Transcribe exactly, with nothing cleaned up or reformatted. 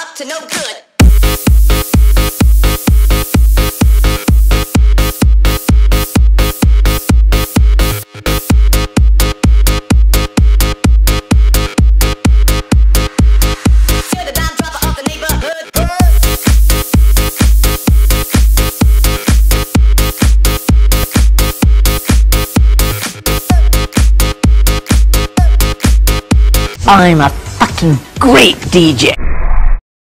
up to no good. You're the dime dropper of the neighborhood. I'm a fucking great D J.